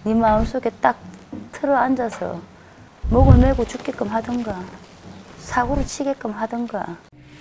네 마음속에 딱 틀어 앉아서 목을 메고 죽게끔 하던가 사고를 치게끔 하던가.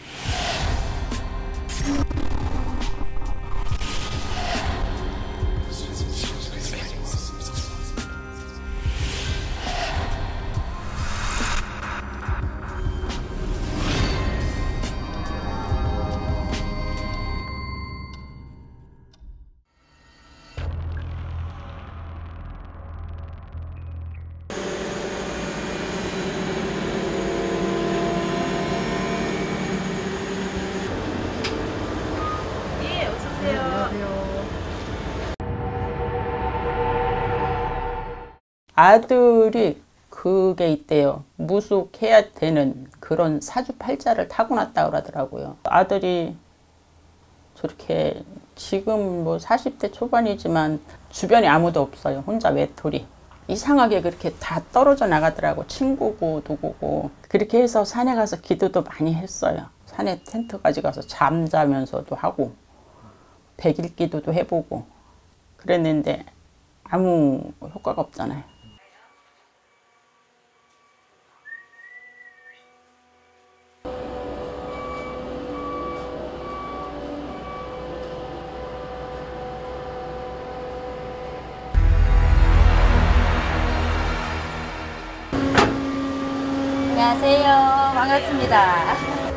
아들이 그게 있대요. 무속해야 되는 그런 사주팔자를 타고났다 그러더라고요. 아들이 저렇게 지금 뭐 40대 초반이지만 주변에 아무도 없어요. 혼자 외톨이. 이상하게 그렇게 다 떨어져 나가더라고. 친구고 누구고. 그렇게 해서 산에 가서 기도도 많이 했어요. 산에 텐트 가져가서 잠자면서도 하고 백일 기도도 해보고 그랬는데 아무 효과가 없잖아요. 안녕하세요. 반갑습니다.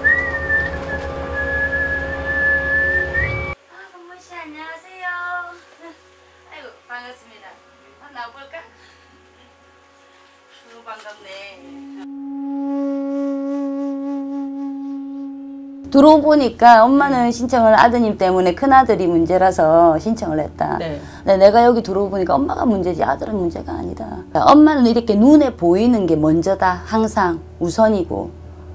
성문씨 안녕하세요. 아이고 반갑습니다. 한번 나와볼까? 너무 반갑네. 들어보니까 엄마는 신청을 아드님 때문에 큰아들이 문제라서 신청을 했다. 네. 근데 내가 여기 들어보니까 엄마가 문제지 아들은 문제가 아니다. 엄마는 이렇게 눈에 보이는 게 먼저다. 항상 우선이고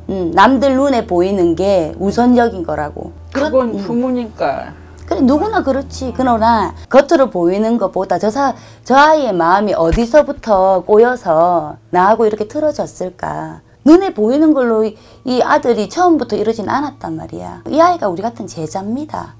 남들 눈에 보이는 게 우선적인 거라고. 그건 부모니까. 그래 누구나 그렇지. 그러나 겉으로 보이는 것보다 저 아이의 마음이 어디서부터 꼬여서 나하고 이렇게 틀어졌을까. 눈에 보이는 걸로 이 아들이 처음부터 이러진 않았단 말이야. 이 아이가 우리 같은 제자입니다.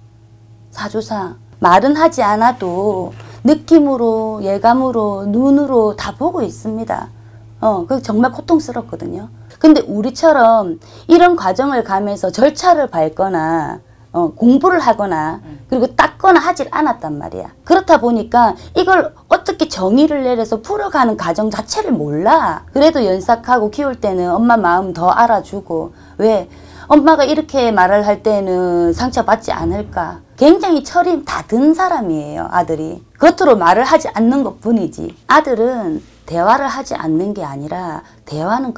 사주상. 말은 하지 않아도 느낌으로, 예감으로, 눈으로 다 보고 있습니다. 그게 정말 고통스럽거든요. 근데 우리처럼 이런 과정을 가면서 절차를 밟거나 공부를 하거나 그리고 닦거나 하질 않았단 말이야. 그렇다 보니까 이걸 어떻게 정의를 내려서 풀어가는 과정 자체를 몰라. 그래도 연삭하고 키울 때는 엄마 마음 더 알아주고 왜? 엄마가 이렇게 말을 할 때는 상처받지 않을까. 굉장히 철이 다 든 사람이에요. 아들이. 겉으로 말을 하지 않는 것뿐이지. 아들은 대화를 하지 않는 게 아니라 대화는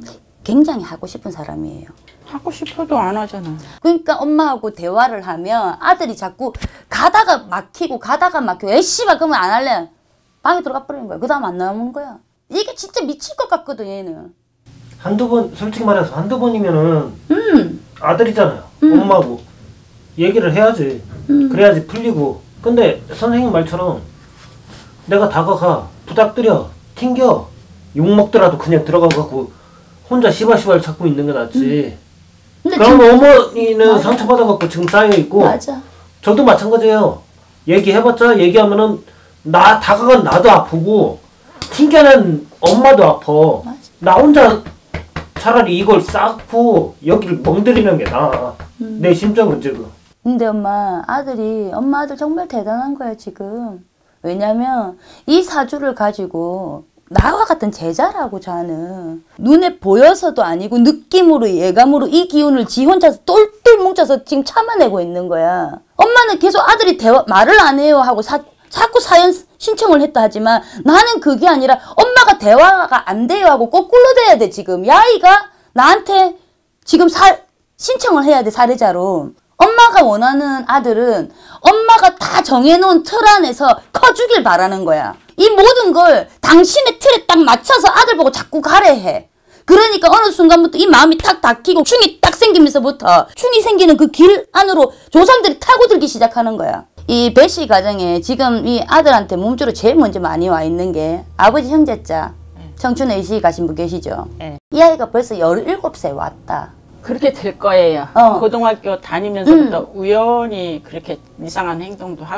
굉장히 하고 싶은 사람이에요. 하고 싶어도 안 하잖아. 그러니까 엄마하고 대화를 하면 아들이 자꾸 가다가 막히고 에이 씨발 그러면 안 할래. 방에 들어가 버리는 거야. 그 다음 안 나오는 거야. 이게 진짜 미칠 것 같거든 얘는. 한두 번 솔직히 말해서 한두 번이면은 아들이잖아요. 엄마하고 얘기를 해야지. 그래야지 풀리고. 근데 선생님 말처럼 내가 다가가 부탁드려 튕겨 욕먹더라도 그냥 들어가갖고 혼자 시발시발 찾고 있는 게 낫지. 그럼 어머니는 맞아. 상처받아갖고 지금 쌓여있고 맞아. 저도 마찬가지예요. 얘기해봤자 얘기하면은 나 다가간 나도 아프고 튕겨낸 엄마도 아파. 맞아. 나 혼자 차라리 이걸 쌓고 여기를 멍들이는 게 나아. 내 심정은 지금. 근데 엄마 아들 정말 대단한 거야 지금. 왜냐면 이 사주를 가지고 나와 같은 제자라고 자는 눈에 보여서도 아니고 느낌으로 예감으로 이 기운을 지 혼자서 똘똘 뭉쳐서 지금 참아내고 있는 거야. 엄마는 계속 아들이 말을 안 해요 하고 자꾸 사연 신청을 했다 하지만 나는 그게 아니라 엄마가 대화가 안 돼요 하고 거꾸로 돼야 돼 지금. 이 아이가 나한테 지금 신청을 해야 돼 사례자로. 엄마가 원하는 아들은 엄마가 다 정해놓은 틀 안에서 커주길 바라는 거야. 이 모든 걸 당신의 틀에 딱 맞춰서 아들 보고 자꾸 가래 해. 그러니까 어느 순간부터 이 마음이 탁 닫히고 충이 딱 생기면서부터 충이 생기는 그 길 안으로 조상들이 타고들기 시작하는 거야. 이 배씨 가정에 지금 이 아들한테 몸주로 제일 먼저 많이 와 있는 게 아버지 형제자 청춘 의시 가신 분 계시죠? 이 아이가 벌써 17세 왔다. 그렇게 될 거예요. 고등학교 다니면서부터 우연히 그렇게 이상한 행동도 하고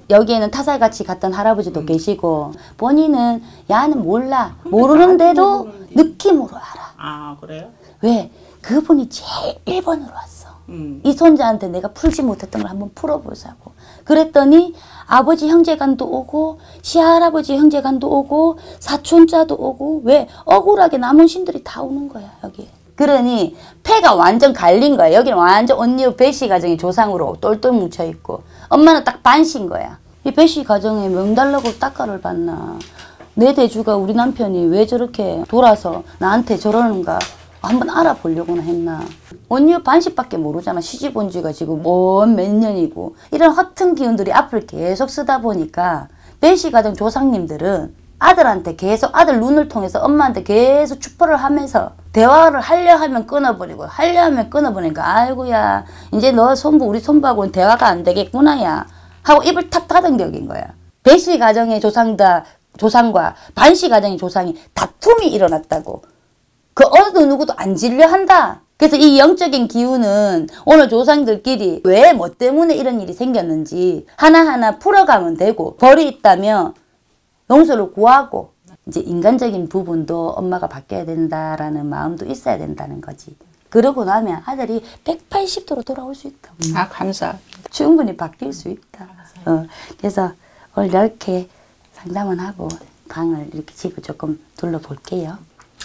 여기에는 타살같이 갔던 할아버지도 계시고 본인은 야는 몰라. 모르는데도 느낌으로 알아. 아, 그래요? 왜? 그분이 제일 1번으로 왔어. 이 손자한테 내가 풀지 못했던 걸 한번 풀어보자고. 그랬더니 아버지 형제간도 오고 시할아버지 형제간도 오고 사촌자도 오고 왜? 억울하게 남은 신들이 다 오는 거야 여기. 그러니 패가 완전 갈린 거야. 여기는 완전 언니 배씨 가정의 조상으로 똘똘 뭉쳐있고 엄마는 딱 반신 거야. 이 배씨 가정에 명달라고 따가를 받나. 내 대주가 우리 남편이 왜 저렇게 돌아서 나한테 저러는가 한번 알아보려고는 했나. 언니 반씩밖에 모르잖아. 시집 온 지가 지금 몇 년이고. 이런 허튼 기운들이 앞을 계속 쓰다 보니까 배씨 가정 조상님들은 아들한테 계속 아들 눈을 통해서 엄마한테 계속 추포를 하면서 대화를 하려 하면 끊어버리고 하려 하면 끊어버리니까 아이고야 이제 너 손부 우리 손부하고는 대화가 안 되겠구나 야 하고 입을 탁 닫은 격인 거야. 배씨 가정의 조상과 반씨 가정의 조상이 다툼이 일어났다고. 그 어느 누구도 안 질려 한다. 그래서 이 영적인 기운은 오늘 조상들끼리 왜 뭐 때문에 이런 일이 생겼는지 하나하나 풀어가면 되고 벌이 있다면 용서를 구하고 이제 인간적인 부분도 엄마가 바뀌어야 된다라는 마음도 있어야 된다는 거지. 그러고 나면 아들이 180도로 돌아올 수 있다. 아, 감사. 충분히 바뀔 수 있다. 그래서 오늘 이렇게 상담을 하고 방을 이렇게 집을 조금 둘러볼게요.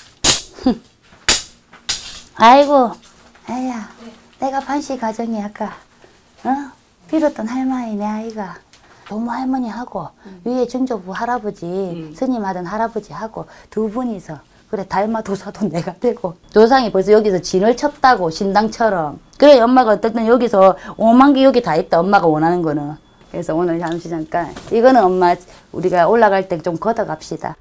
아이고, 아야, 내가 반씨 가정에 아까 빌었던 할머니 내 아이가 도모 할머니하고 위에 증조부 할아버지 스님하던 할아버지하고 두 분이서 그래 달마도사도 내가 되고 조상이 벌써 여기서 진을 쳤다고 신당처럼. 그래 엄마가 어쨌든 여기서 5만 개 여기 다 있다 엄마가 원하는 거는. 그래서 오늘 잠깐 이거는 엄마 우리가 올라갈 때 좀 걷어갑시다.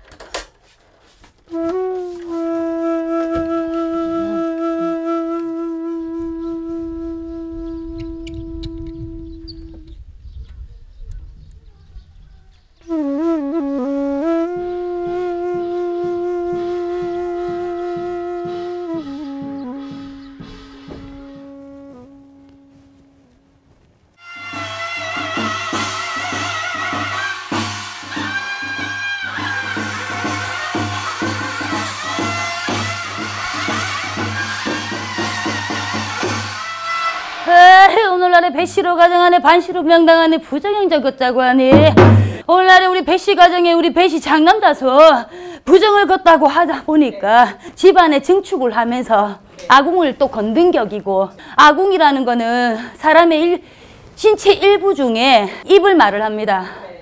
오늘날에 배씨로 가정하네 반씨로 명당하네 부정행자 걷자고 하니 오늘날에 우리 배씨 가정에 우리 배씨 장남자서 부정을 걷다고 하다 보니까 집안에 증축을 하면서 아궁을 또 건든 격이고 아궁이라는 거는 사람의 신체 일부 중에 입을 말을 합니다.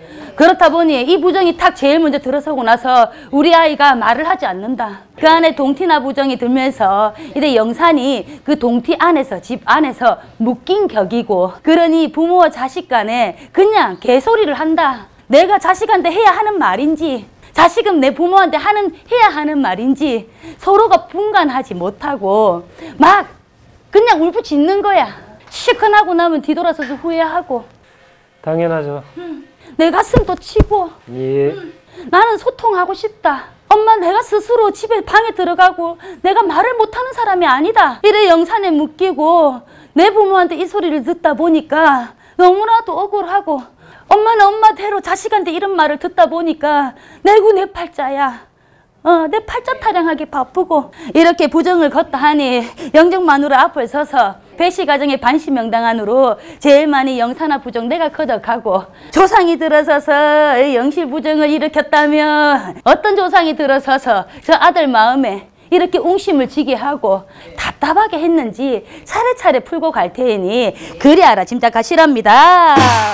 그렇다 보니 이 부정이 탁 제일 먼저 들어서고 나서 우리 아이가 말을 하지 않는다. 그 안에 동티나 부정이 들면서 이래 영산이 그 동티 안에서 집 안에서 묶인 격이고 그러니 부모와 자식 간에 그냥 개소리를 한다. 내가 자식한테 해야 하는 말인지 자식은 내 부모한테 해야 하는 말인지 서로가 분간하지 못하고 막 그냥 울부짖는 거야. 시큰하고 나면 뒤돌아서서 후회하고. 당연하죠. 내 가슴도 치고 예. 나는 소통하고 싶다. 엄마 내가 스스로 집에 방에 들어가고 내가 말을 못하는 사람이 아니다. 이래 영산에 묶이고 내 부모한테 이 소리를 듣다 보니까 너무나도 억울하고 엄마는 엄마대로 자식한테 이런 말을 듣다 보니까 내구 내 팔자야. 내 팔자 타령하기 바쁘고 이렇게 부정을 걷다 하니 영정 마누라 앞을 서서 배씨 가정의 반씨 명당 안으로 제일 많이 영사나 부정 내가 걷어가고 조상이 들어서서 영실 부정을 일으켰다면 어떤 조상이 들어서서 저 아들 마음에 이렇게 웅심을 지게 하고 답답하게 했는지 차례차례 풀고 갈 테니 그리 알아 짐작하시랍니다.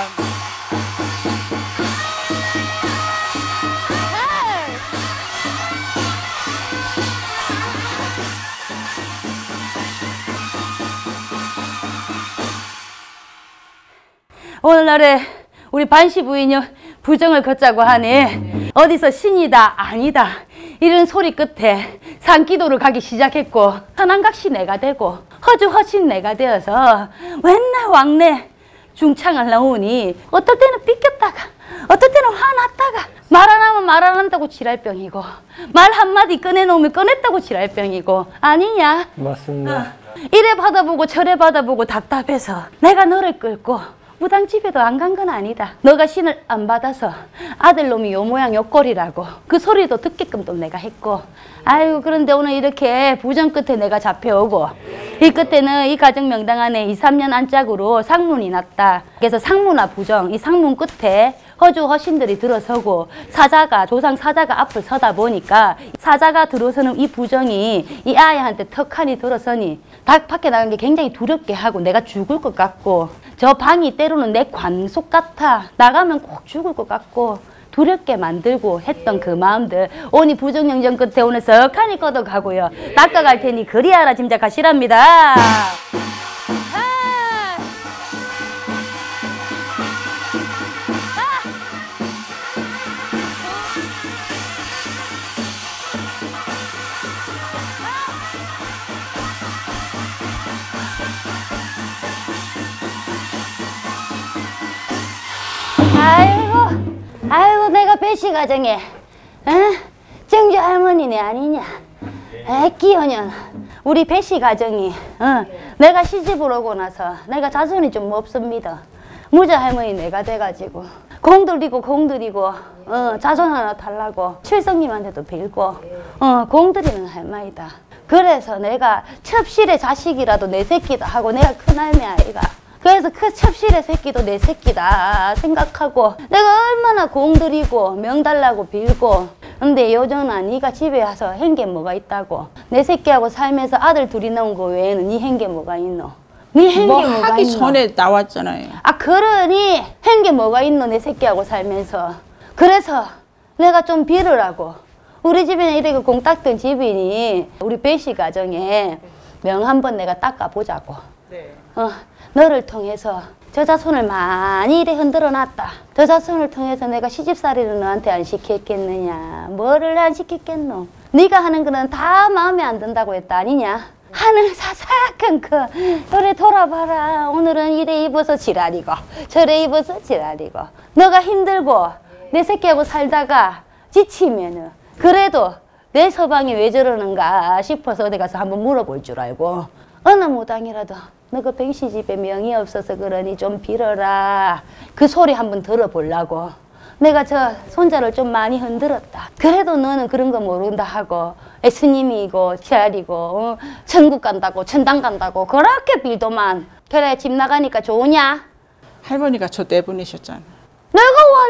오늘날에 우리 반씨 부인이 부정을 걷자고 하니 어디서 신이다 아니다 이런 소리 끝에 산기도를 가기 시작했고 선안각시 내가 되고 허주허신 내가 되어서 맨날 왕래 중창을 나오니 어떨 때는 삐꼈다가 어떨 때는 화났다가 말 안 하면 말 안 한다고 지랄병이고 말 한마디 꺼내놓으면 꺼냈다고 지랄병이고 아니냐? 맞습니다. 이래 받아보고 저래 받아보고 답답해서 내가 너를 끌고 무당 집에도 안 간 건 아니다. 너가 신을 안 받아서 아들놈이 요 모양 요 꼴이라고 그 소리도 듣게끔 또 내가 했고 아이고 그런데 오늘 이렇게 부정 끝에 내가 잡혀오고 이 끝에는 이 가정 명당 안에 2, 3년 안짝으로 상문이 났다. 그래서 상문화 부정 이 상문 끝에 허주 허신들이 들어서고 사자가 조상 사자가 앞을 서다 보니까 사자가 들어서는 이 부정이 이 아이한테 턱하니 들어서니 닭 밖에 나간 게 굉장히 두렵게 하고 내가 죽을 것 같고 저 방이 때로는 내 관속 같아 나가면 꼭 죽을 것 같고 두렵게 만들고 했던 그 마음들 오니 부정영정 끝에 오늘 석하니 꺼덕하고요 닦아갈 테니 그리하라 짐작하시랍니다. 아이고 내가 배씨 가정에 정주 할머니네 아니냐 끼어년 우리 배씨 가정이 내가 시집을 오고 나서 내가 자손이 좀 없습니다. 무자 할머니 내가 돼가지고 공들이고 자손 하나 달라고 칠성님한테도 빌고 공들이는 할머니다. 그래서 내가 첩실의 자식이라도 내 새끼다 하고 내가 큰할매 아이가 그래서 그 첩실의 새끼도 내 새끼다 생각하고 내가 얼마나 공들이고 명달라고 빌고 근데 요정아 네가 집에 와서 한 게 뭐가 있다고 내 새끼하고 살면서 아들 둘이 나온 거 외에는 네 한 게 뭐가 있노? 네 한 게 뭐 뭐가 하기 있노? 전에 나왔잖아요. 아 그러니 한 게 뭐가 있노 내 새끼하고 살면서 그래서 내가 좀 빌으라고 우리 집에는 이렇게 공 닦던 집이니 우리 배씨 가정에 명 한번 내가 닦아보자고 네. 너를 통해서 저 자손을 많이 이래 흔들어 놨다. 저 자손을 통해서 내가 시집살이를 너한테 안 시켰겠느냐. 뭐를 안 시켰겠노. 네가 하는 거는 다 마음에 안 든다고 했다 아니냐. 하늘 사삭한 그래 돌아봐라. 오늘은 이래 입어서 지랄이고 저래 입어서 지랄이고 너가 힘들고 내 새끼하고 살다가 지치면은 그래도 내 서방이 왜 저러는가 싶어서 어디 가서 한번 물어볼 줄 알고 어느 무당이라도 너 그 백씨 집에 명이 없어서 그러니 좀 빌어라. 그 소리 한번 들어보려고. 내가 저 손자를 좀 많이 흔들었다. 그래도 너는 그런 거 모른다 하고 스님이고 지랄이고 천국 간다고 천당 간다고 그렇게 빌더만. 그래 집 나가니까 좋으냐? 할머니가 저 내보내셨잖아. 내가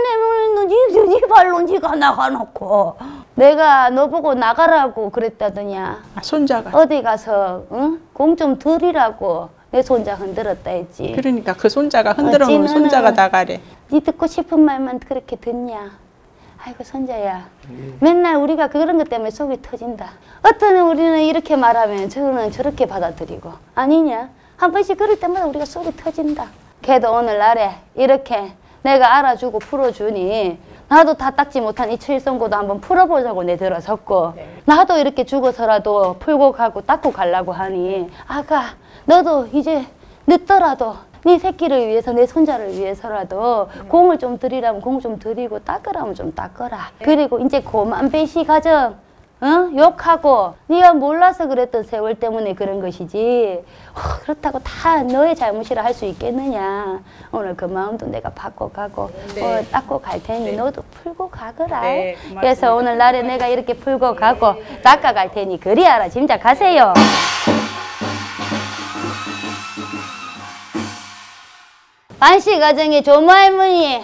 와 내보냈노? 네 발로 네가 나가놓고 내가 너 보고 나가라고 그랬다더냐. 아, 손자가. 어디 가서 공 좀 들이라고 내 손자 흔들었다 했지. 그러니까 그 손자가 흔들어 놓은 손자가 나가래. 네 듣고 싶은 말만 그렇게 듣냐. 아이고 손자야. 맨날 우리가 그런 것 때문에 속이 터진다. 어떤 우리는 이렇게 말하면 저는 저렇게 받아들이고 아니냐. 한 번씩 그럴 때마다 우리가 속이 터진다. 걔도 오늘날에 이렇게 내가 알아주고 풀어주니 나도 다 닦지 못한 이 칠성고도 한번 풀어보자고 내 들어섰고 나도 이렇게 죽어서라도 풀고 가고 닦고 가려고 하니 아가 너도 이제 늦더라도 네 새끼를 위해서 내 손자를 위해서라도 공을 좀 들이라면 공 좀 들이고 닦으라면 좀 닦어라. 그리고 이제 고만 배씨 가정 욕하고 네가 몰라서 그랬던 세월 때문에 그런 것이지 그렇다고 다 너의 잘못이라 할 수 있겠느냐. 오늘 그 마음도 내가 바꿔가고 오늘 닦고 갈 테니 너도 풀고 가거라. 그래서 오늘 날에 내가 이렇게 풀고 가고 닦아갈 테니 그리하라 짐작하세요. 반씨 가정의 조모 할머니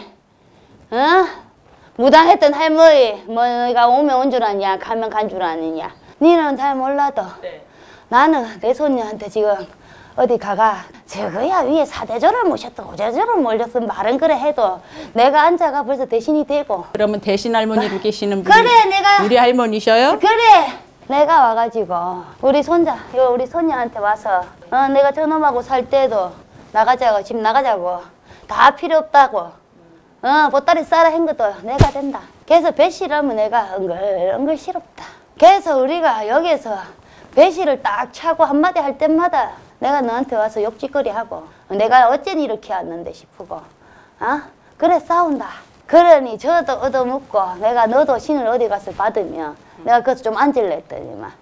무당했던 할머니 뭐가 오면 온 줄 아냐 가면 간 줄 아느냐. 니는 잘 몰라도 나는 내 손녀한테 지금 어디 가가 저거야 위에 사대조를 모셨다 고대조를 몰렸으면 말은 그래 해도 내가 앉아가 벌써 대신이 되고. 그러면 대신 할머니로 계시는 분이 그래 내가 우리 할머니셔요? 그래 내가 와가지고 우리 손자 우리 손녀한테 와서 내가 저놈하고 살 때도 나가자고 집 나가자고 다 필요 없다고 보따리 싸라 한 것도 내가 된다. 그래서 배씨라면 내가 엉글엉글 싫었다. 그래서 우리가 여기서 배씨를 딱 차고 한마디 할 때마다 내가 너한테 와서 욕짓거리 하고 내가 어쩐 이렇게 왔는데 싶고 그래 싸운다. 그러니 저도 얻어먹고 내가 너도 신을 어디 가서 받으면 내가 그래서 좀 앉을래 했더니만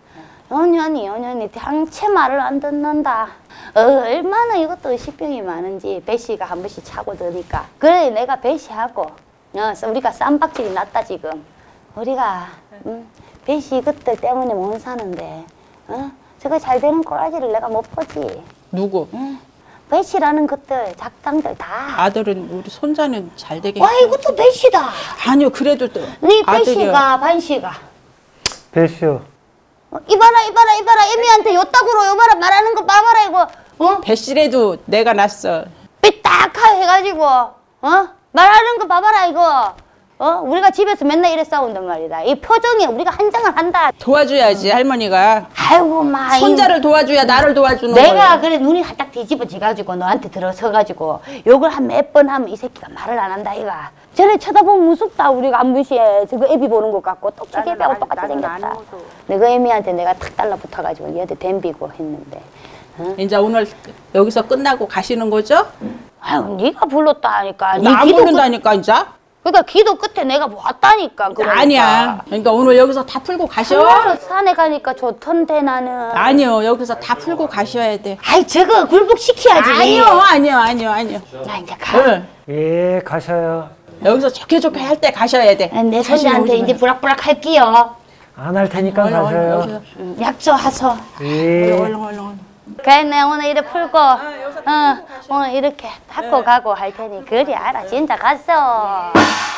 연년이 당체 말을 안 듣는다. 얼마나 이것도 의식병이 많은지 배씨가 한 번씩 차고 드니까. 그래 내가 배씨하고 우리가 쌈박질이 났다 지금. 우리가 배씨 이것들 때문에 못 사는데 저거 잘 되는 꼬라지를 내가 못 보지. 누구? 배씨라는 것들 작당들 다. 아들은 우리 손자는 잘 되게. 와 이것도 배씨다. 아니요 그래도 또 네 아들이요. 배씨가 반씨가. 배시요. 이봐라 애미한테 요따구로 요봐라 말하는 거 봐봐라 이거. 배씨래도 내가 낳았어. 삐딱하게 해가지고 말하는 거 봐봐라 이거. 우리가 집에서 맨날 이래 싸운단 말이다. 이 표정에 우리가 한장을 한다. 도와줘야지 할머니가. 아이고 마. 손자를 도와줘야 나를 도와주는 내가 거야. 그래 눈이 딱 뒤집어져가지고 너한테 들어서가지고 욕을 한 몇 번 하면 이 새끼가 말을 안 한다 이가. 저래 쳐다보면 무섭다. 우리가 안 무시해. 저거 애비 보는 것 같고 똑똑히 애비하고 똑같이 생겼다. 내가 애미한테 내가 탁 달라붙어가지고 얘한테 댐비고 했는데. 이제 오늘 여기서 끝나고 가시는 거죠? 아유 네가 불렀다 하니까. 나 안 부른다니까 이제. 그러니까 기도 끝에 내가 왔다니까. 그러니까. 아니야. 그러니까 오늘 여기서 다 풀고 가셔. 하루 산에 가니까 좋던데 나는. 아니요 여기서 다 풀고 가셔야 돼. 아이 저거 굴복시켜야지. 아니요. 나 이제 가. 예, 가셔요. 여기서 좋게 할 때 가셔야 돼. 내 손자한테 이제 부락부락 할게요. 안 할 테니까 얼른, 가셔요. 여기서. 약속하소. 예. 얼른. 그래 내 오늘 이래 풀고 오늘 이렇게 닦고 가고 할 테니 그리 알아. 진짜 갔어.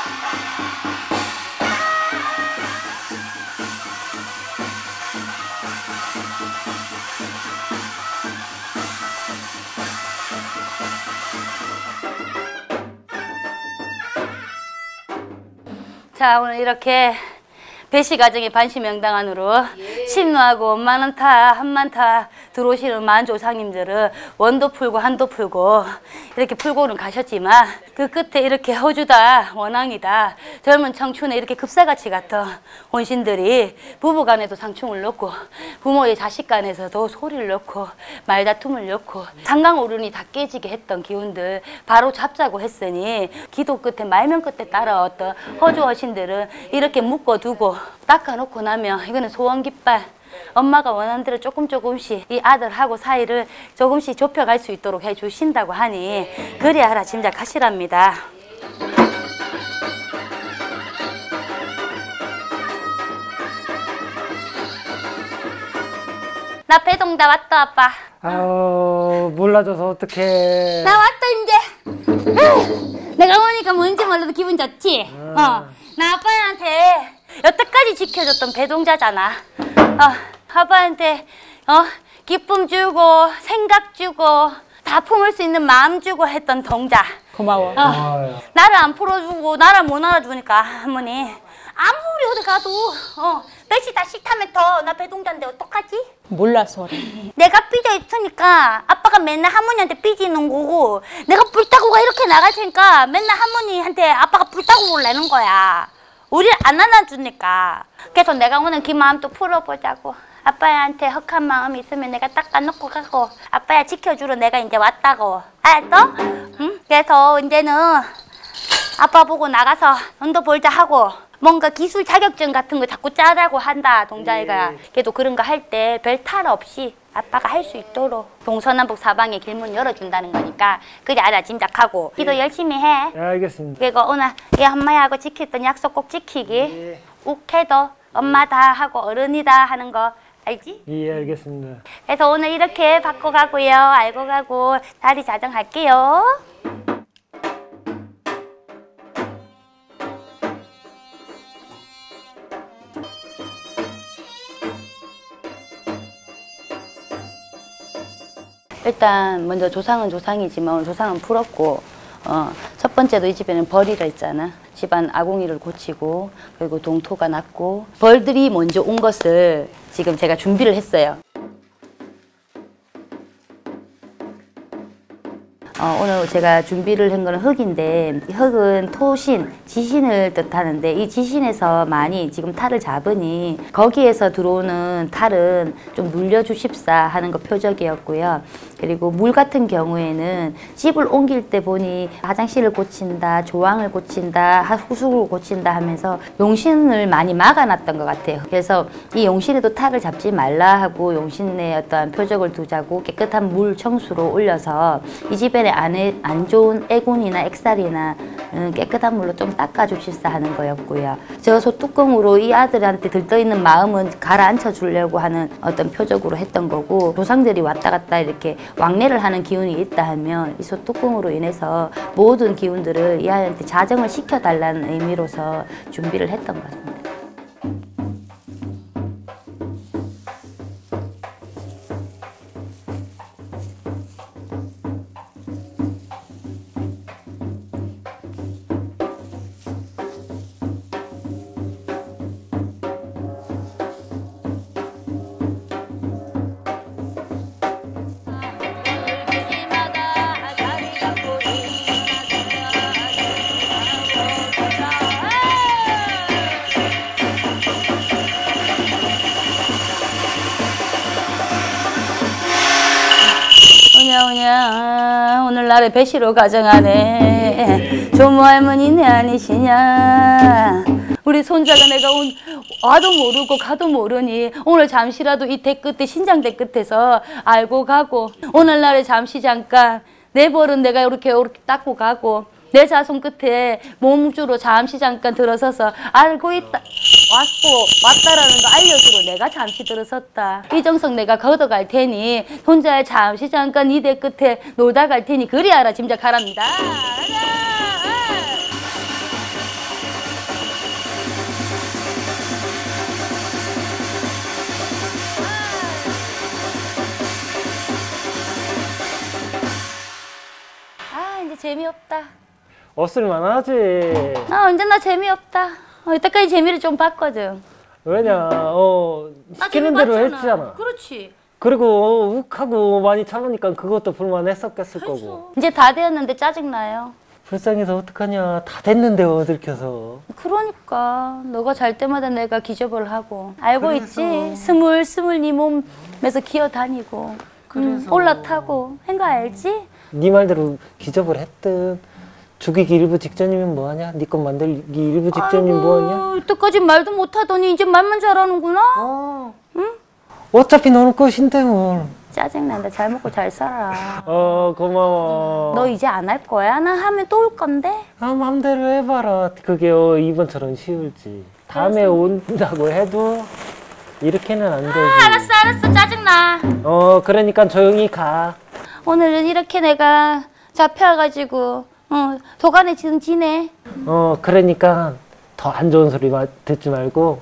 자 오늘 이렇게 배씨 가정의 반시 명당안으로 신누하고 엄마는타 한만타 들어오시는 만조상님들은 원도 풀고 한도 풀고 이렇게 풀고는 가셨지만 그 끝에 이렇게 허주다 원앙이다 젊은 청춘에 이렇게 급사같이 같은 혼신들이 부부간에도 상충을 넣고 부모의 자식간에서도 소리를 넣고 말다툼을 넣고 상강오륜이 다 깨지게 했던 기운들 바로 잡자고 했으니 기도 끝에 말면 끝에 따라왔던 허주 허신들은 이렇게 묶어두고 닦아놓고 나면 이거는 소원 깃발 엄마가 원하는 대로 조금씩 이 아들하고 사이를 조금씩 좁혀갈 수 있도록 해주신다고 하니 그리 알아 짐작하시랍니다. 나 배동다 왔다 아빠. 아우, 몰라줘서 어떡해. 나 왔다 이제. 내가 오니까 뭔지 몰라도 기분 좋지? 나 아빠한테 여태까지 지켜줬던 배동자잖아. 아빠한테 기쁨 주고 생각 주고 다 품을 수 있는 마음 주고 했던 동자. 고마워. 고마워요. 나를 안 풀어주고 나를 못 알아주니까 할머니 아무리 어디 가도 배씨 다 싫다면 더 나 배동자인데 어떡하지? 몰라서 그래. 내가 삐져 있으니까 아빠가 맨날 할머니한테 삐지는 거고 내가 불타고가 이렇게 나갈 테니까 맨날 할머니한테 아빠가 불타고를 내는 거야. 우리를 안 안아주니까. 그래서 내가 오늘 그 마음 또 풀어보자고. 아빠한테 헉한 마음 있으면 내가 닦아놓고 가고 아빠야 지켜주러 내가 이제 왔다고. 알았어? 응? 그래서 이제는 아빠 보고 나가서 돈도 벌자 하고 뭔가 기술 자격증 같은 거 자꾸 짜라고 한다 동자애가. 그래도 그런 거 할 때 별 탈 없이 아빠가 할 수 있도록 동서남북 사방에 길문 열어준다는 거니까 그래 알아 짐작하고 기도 열심히 해. 예, 알겠습니다. 그리고 오늘 이 엄마하고 지켰던 약속 꼭 지키기. 욱해도 엄마다 하고 어른이다 하는 거 알지? 예, 알겠습니다. 그래서 오늘 이렇게 받고 가고요. 알고 가고 자리 자정할게요. 일단 먼저 조상은 조상이지만 오늘 조상은 풀었고 첫 번째도 이 집에는 벌이라 있잖아. 집안 아궁이를 고치고 그리고 동토가 났고 벌들이 먼저 온 것을 지금 제가 준비를 했어요. 오늘 제가 준비를 한 거는 흙인데, 흙은 토신, 지신을 뜻하는데 이 지신에서 많이 지금 탈을 잡으니 거기에서 들어오는 탈은 좀 눌려주십사 하는 거 표적이었고요. 그리고 물 같은 경우에는 집을 옮길 때 보니 화장실을 고친다, 조항을 고친다, 후숙을 고친다 하면서 용신을 많이 막아놨던 것 같아요. 그래서 이 용신에도 탈을 잡지 말라 하고 용신의 어떠한 표적을 두자고 깨끗한 물 청수로 올려서 이 집에 안에 안 좋은 애군이나 액살이나 깨끗한 물로 좀 닦아주십사 하는 거였고요. 저 소뚜껑으로 이 아들한테 들떠있는 마음은 가라앉혀 주려고 하는 어떤 표적으로 했던 거고, 조상들이 왔다 갔다 이렇게 왕래를 하는 기운이 있다 하면 이 소뚜껑으로 인해서 모든 기운들을 이 아이한테 자정을 시켜달라는 의미로서 준비를 했던 것 같습니다. 오늘날에 배시로 가정하네. 조모 할머니네 아니시냐. 우리 손자가 내가 와도 모르고 가도 모르니 오늘 잠시라도 이 대 끝에 신장대 끝에서 알고 가고, 오늘날에 잠시 잠깐 내 벌은 내가 이렇게 닦고 가고, 내 자손 끝에 몸주로 잠시 잠깐 들어서서 알고 있다 왔다라는 거 알려주러 내가 잠시 들어섰다. 이정성 내가 걷어갈 테니 혼자 잠시 잠깐 이 대 끝에 놀다 갈 테니 그리 알아 짐작하랍니다. 아, 이제 재미없다. 없을만하지. 언제나 재미없다. 이때까지 재미를 좀 봤거든. 왜냐, 시키는 대로 했잖아. 그렇지. 그리고 욱하고 많이 참으니까 그것도 불만했었겠을 거고. 이제 다 되었는데 짜증나요. 불쌍해서 어떡하냐. 다 됐는데 들켜서. 그러니까 너가 잘 때마다 내가 기접을 하고 알고 그래서. 있지. 스물스물 네 몸에서 기어다니고 올라타고 한 거 알지? 네 말대로 기접을 했든 죽이기 일부 직전이면 뭐하냐? 네 것 만들기 일부 직전이면 뭐하냐? 이때까지 말도 못하더니 이제 말만 잘하는구나? 응? 어차피 너는 것인데 뭘. 짜증난다. 잘 먹고 잘 살아. 고마워. 너 이제 안 할 거야? 나 하면 또 올 건데? 맘대로 해봐라. 그게 이번처럼 쉬울지. 다음에 온다고 해도 이렇게는 안 되지. 알았어. 짜증나. 그러니까 조용히 가. 오늘은 이렇게 내가 잡혀가지고 도간에 지금 지내. 그러니까 더 안 좋은 소리 듣지 말고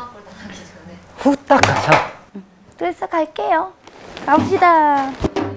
후딱 가자. 그래서 갈게요. 갑시다.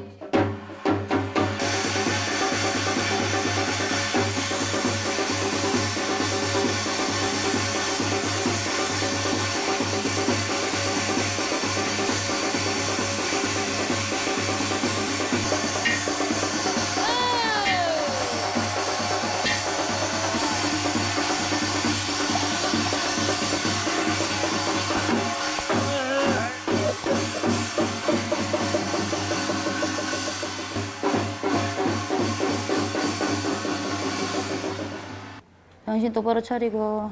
정신 똑바로 차리고.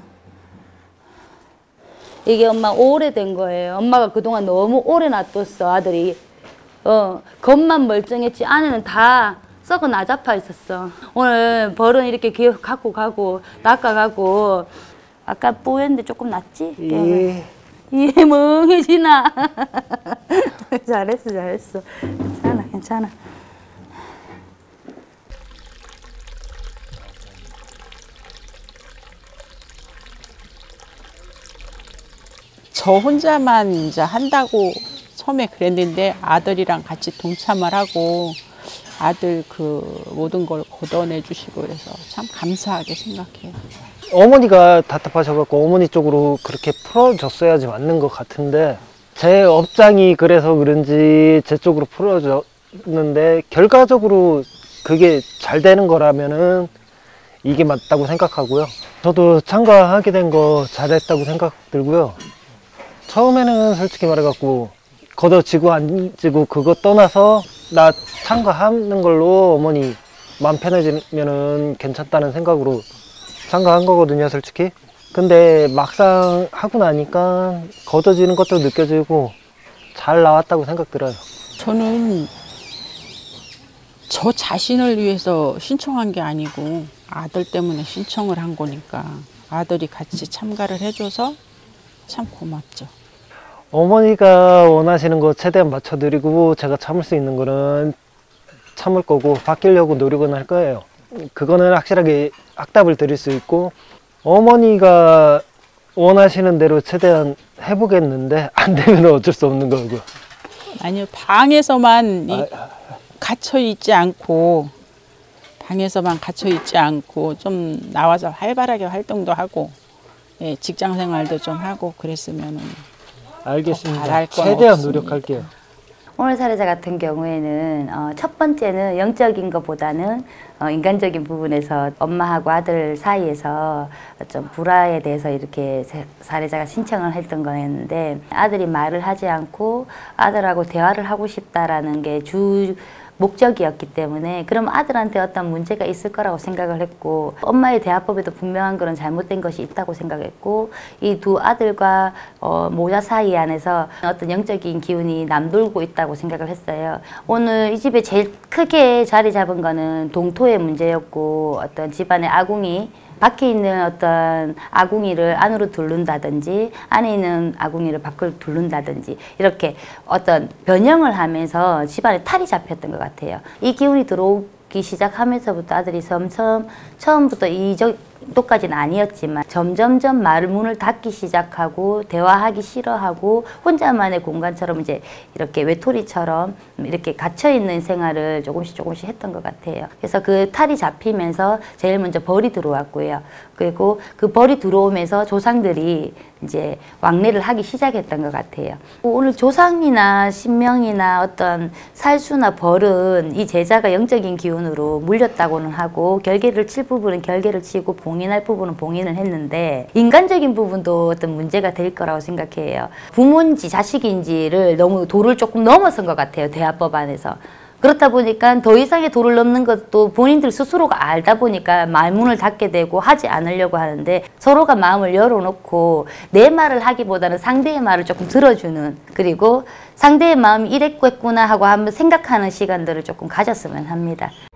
이게 엄마 오래된 거예요. 엄마가 그동안 너무 오래 놔뒀어, 아들이. 겉만 멀쩡했지 안에는 다 썩어 나잡아 있었어. 오늘 벌은 이렇게 갖고 가고 낚아가고. 아까 뽀였는데 조금 낫지? 예, 멍해지나. 잘했어. 괜찮아. 저 혼자만 이제 한다고 처음에 그랬는데 아들이랑 같이 동참을 하고 아들 그 모든 걸 걷어내 주시고 그래서 참 감사하게 생각해요. 어머니가 답답하셔갖고 어머니 쪽으로 그렇게 풀어줬어야지 맞는 것 같은데 제 업장이 그래서 그런지 제 쪽으로 풀어줬는데 결과적으로 그게 잘 되는 거라면은 이게 맞다고 생각하고요. 저도 참가하게 된 거 잘했다고 생각 들고요. 처음에는 솔직히 말해갖고 걷어지고 안 지고 그거 떠나서 나 참가하는 걸로 어머니 마음 편해지면은 괜찮다는 생각으로 참가한 거거든요, 솔직히. 근데 막상 하고 나니까 걷어지는 것도 느껴지고 잘 나왔다고 생각 들어요. 저는 저 자신을 위해서 신청한 게 아니고 아들 때문에 신청을 한 거니까 아들이 같이 참가를 해줘서 참 고맙죠. 어머니가 원하시는 거 최대한 맞춰드리고 제가 참을 수 있는 거는 참을 거고 바뀌려고 노력은 할 거예요. 그거는 확실하게 확답을 드릴 수 있고 어머니가 원하시는 대로 최대한 해보겠는데 안 되면 어쩔 수 없는 거고요. 아니요, 방에서만 갇혀 있지 않고 좀 나와서 활발하게 활동도 하고 예, 직장 생활도 좀 하고 그랬으면은 알겠습니다. 잘할 건 최대한 없습니다. 노력할게요. 오늘 사례자 같은 경우에는 첫 번째는 영적인 것보다는 인간적인 부분에서 엄마하고 아들 사이에서 좀 불화에 대해서 이렇게 사례자가 신청을 했던 거였는데 아들이 말을 하지 않고 아들하고 대화를 하고 싶다라는 게 주 목적이었기 때문에 그럼 아들한테 어떤 문제가 있을 거라고 생각을 했고 엄마의 대화법에도 분명한 그런 잘못된 것이 있다고 생각했고 이 두 아들과 모자 사이 안에서 어떤 영적인 기운이 남돌고 있다고 생각을 했어요. 오늘 이 집에 제일 크게 자리 잡은 거는 동토의 문제였고 어떤 집안의 아궁이 밖에 있는 어떤 아궁이를 안으로 두른다든지 안에 있는 아궁이를 밖으로 두른다든지 이렇게 어떤 변형을 하면서 집안에 탈이 잡혔던 것 같아요. 이 기운이 들어오기 시작하면서부터 아들이 처음부터 이 정도까지는 아니었지만 점점점 문을 닫기 시작하고 대화하기 싫어하고 혼자만의 공간처럼 이제 이렇게 외톨이처럼 이렇게 갇혀있는 생활을 조금씩 했던 것 같아요. 그래서 그 탈이 잡히면서 제일 먼저 벌이 들어왔고요. 그리고 그 벌이 들어오면서 조상들이 이제 왕래를 하기 시작했던 것 같아요. 오늘 조상이나 신명이나 어떤 살수나 벌은 이 제자가 영적인 기운으로 물렸다고는 하고 결계를 칠 부분은 결계를 치고 봉인할 부분은 봉인을 했는데 인간적인 부분도 어떤 문제가 될 거라고 생각해요. 부모인지 자식인지를 너무 도를 조금 넘어선 것 같아요. 대화법 안에서. 그렇다 보니까 더 이상의 도를 넘는 것도 본인들 스스로가 알다 보니까 말문을 닫게 되고 하지 않으려고 하는데 서로가 마음을 열어놓고 내 말을 하기보다는 상대의 말을 조금 들어주는 그리고 상대의 마음이 이랬겠구나 하고 한번 생각하는 시간들을 조금 가졌으면 합니다.